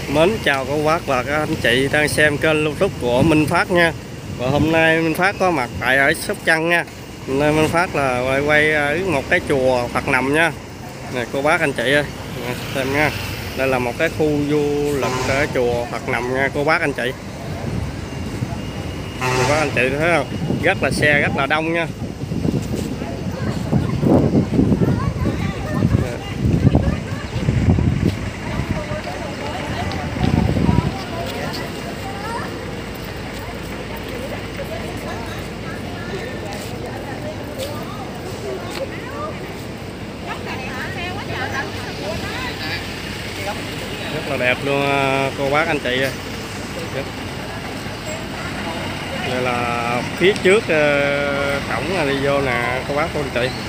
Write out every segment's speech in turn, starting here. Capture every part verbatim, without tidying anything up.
Mến chào cô bác và các anh chị đang xem kênh YouTube của Minh Phát nha. Và hôm nay Minh Phát có mặt tại ở Sóc Trăng nha. Nên Minh Phát là quay, quay ở một cái chùa Phật Nằm nha. Này cô bác anh chị ơi, xem nha. Đây là một cái khu du lịch ở chùa Phật Nằm nha cô bác anh chị. Cô bác anh chị thấy không? Rất là xe rất là đông nha. Rất là đẹp luôn cô bác anh chị ơi. Đây là phía trước cổng là đi vô nè cô bác cô anh chị.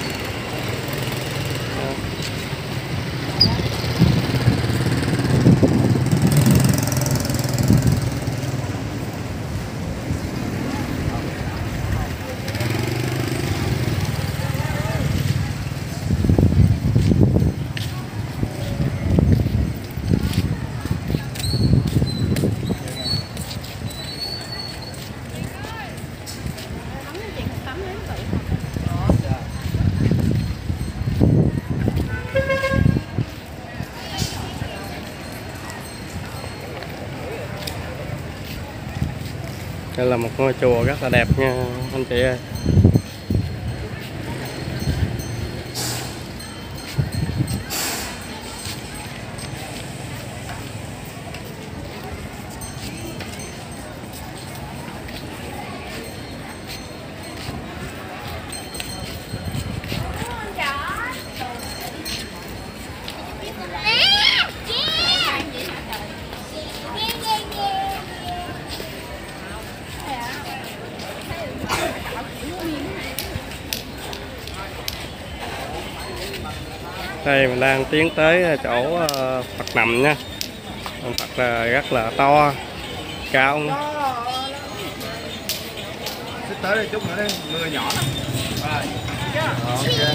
Đây là một ngôi chùa rất là đẹp nha anh chị ơi. Đây mình đang tiến tới chỗ Phật Nằm nha. Phật là rất là to, cao nữa. Tới đây chút nữa đây, mưa nhỏ lắm. Rồi. Ok.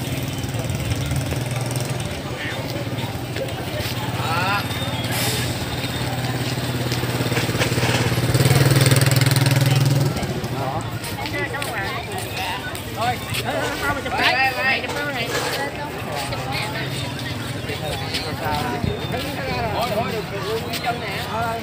Thôi, không mà chụp cái. Này chụp cái này. Thôi thôi được luôn cái chân nè.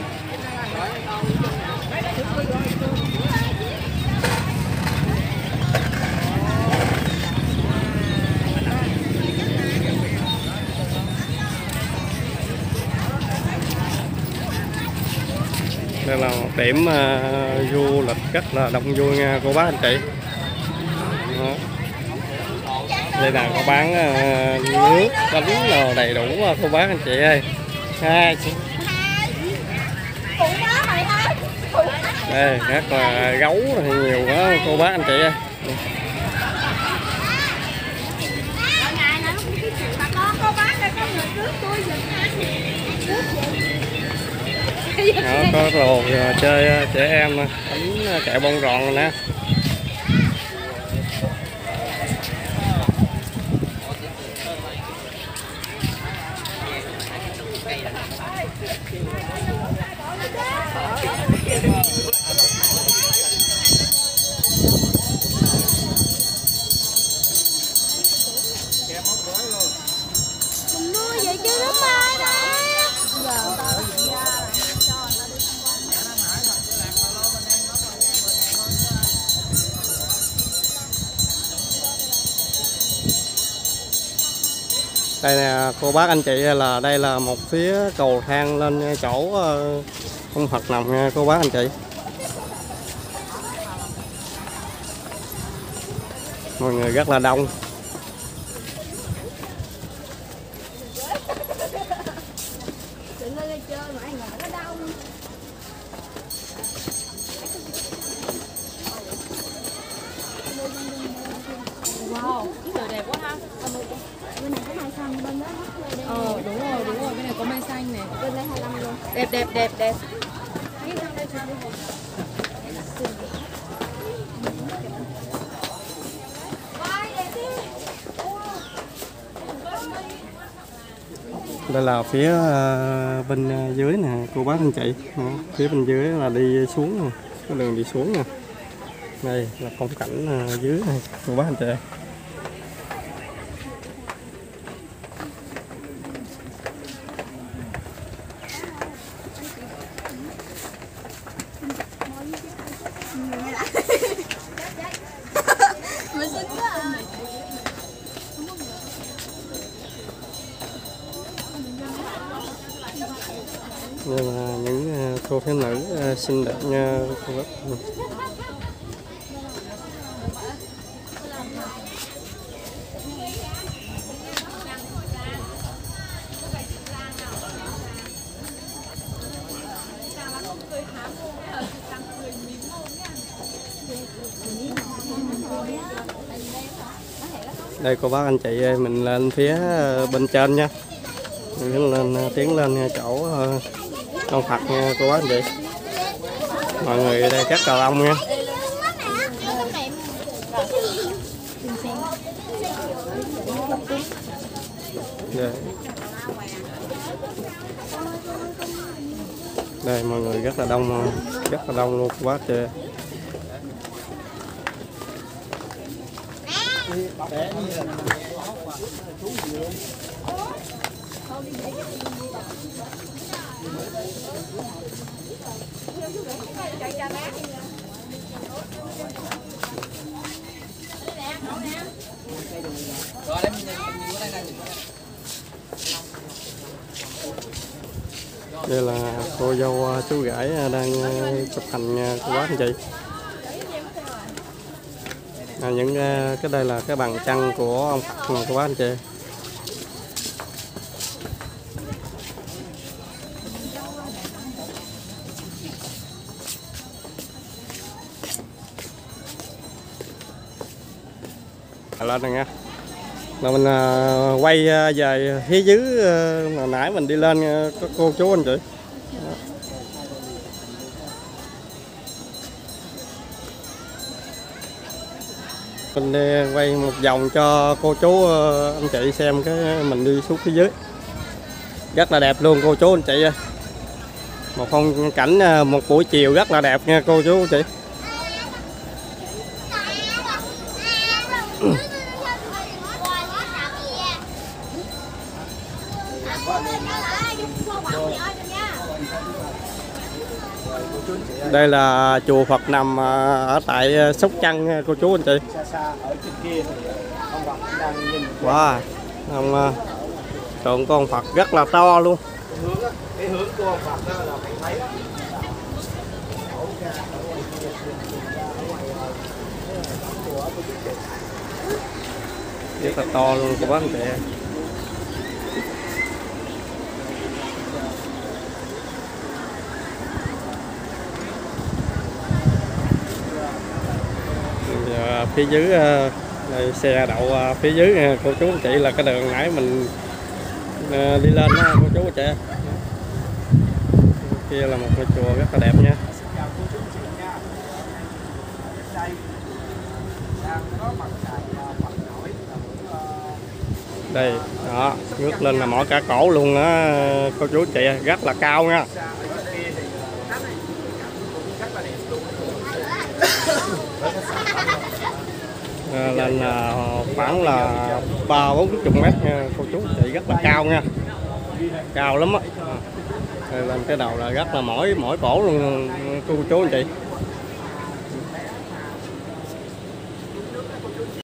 Đây là một điểm uh, du lịch rất là đông vui nha cô bác anh chị. Đó. Đây là có bán uh, nước bánh đồ đầy đủ uh, cô bác anh chị ơi. À, đây rất là gấu thì nhiều quá cô bác anh chị ơi. Đó, có đồ chơi trẻ em nè, bánh kẹo bông gòn rồi nè. Đây nè cô bác anh chị, là đây là một phía cầu thang lên chỗ ông Phật Nằm nha cô bác anh chị. Mọi người rất là đông. Wow, cái đồ đẹp quá ha. Bên này có mai xanh, bên đó Ờ đúng rồi, đúng rồi, bên này có mai xanh này. bên đây hai mươi lăm luôn. Đẹp đẹp đẹp đẹp. Đây là phía à, bên dưới nè cô bác anh chị. Đó, phía bên dưới là đi xuống nè, cái đường đi xuống nè. Đây là phong cảnh à, dưới này cô bác anh chị. Đây là những cô thiếu nữ xinh đẹp nha cô bác. Đây cô bác anh chị ơi, mình lên phía bên trên nha, mình lên tiến lên chỗ con Phật nha cô bác anh chị. Mọi người ở đây rất là đông nha. Đây. Đây mọi người rất là đông, rất là đông luôn cô bác chị. Đây là cô dâu chú rể đang chụp hình nha cô bác anh chị. À, những cái đây là cái bàn chân của ông Phật cô bác anh chị. Lên này nha, là mình à, quay à, về phía dưới à, hồi nãy mình đi lên à, có cô chú anh chị. Đó. Mình đi quay một vòng cho cô chú à, anh chị xem cái mình đi xuống phía dưới, rất là đẹp luôn cô chú anh chị ơi. Một phong cảnh à, một buổi chiều rất là đẹp nha cô chú anh chị. Đây là chùa Phật nằm ở tại Sóc Trăng cô chú anh chị. Wow, ông tượng con Phật rất là to luôn. Cái hướng của con Phật đó là phải thấy đó. Rất là to luôn cô bác anh chị. Giờ phía dưới đây, xe đậu phía dưới cô chú anh chị là cái đường nãy mình đi lên đó cô chú anh chị. Kia là một ngôi chùa rất là đẹp nha. Đây đó, ngước lên là mỏi cả cổ luôn á cô chú chị, rất là cao nha. À, lên là khoảng là ba bốn chục mét nha cô chú chị, rất là cao nha, cao lắm á. À, lên cái đầu là rất là mỏi mỏi cổ luôn cô chú anh chị.